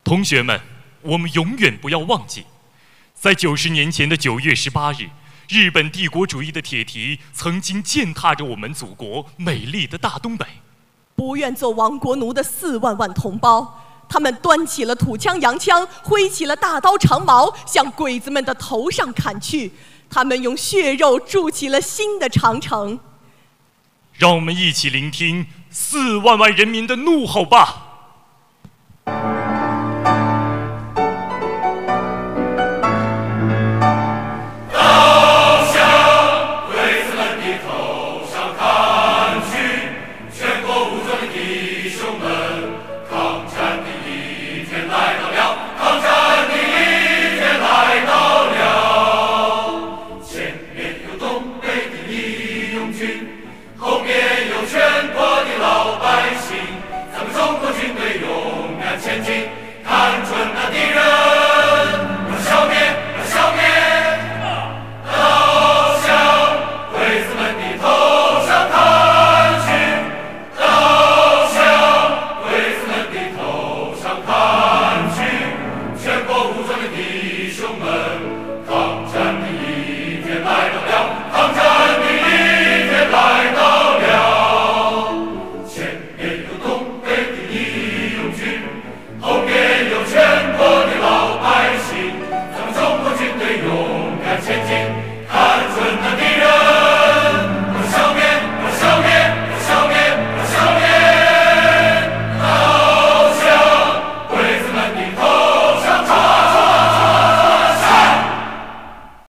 同学们，我们永远不要忘记，在90年前的9月18日，日本帝国主义的铁蹄曾经践踏着我们祖国美丽的大东北。 不愿做亡国奴的4万万同胞，他们端起了土枪洋枪，挥起了大刀长矛，向鬼子们的头上砍去。他们用血肉筑起了新的长城。 让我们一起聆听4万万人民的怒吼吧！ 前进，看准